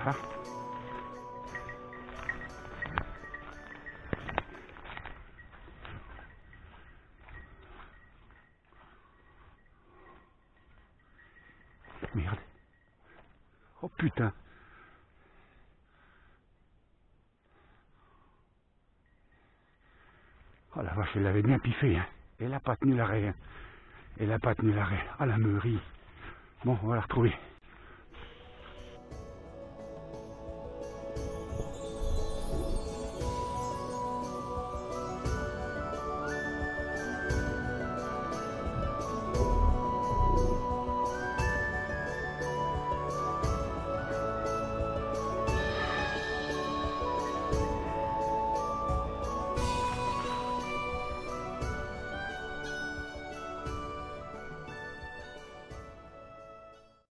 Hein. Merde. Oh putain. Oh la vache, elle l'avait bien piffé, hein. Elle a pas tenu l'arrêt, hein. Elle a pas tenu l'arrêt. Ah la meurie. Bon, on va la retrouver.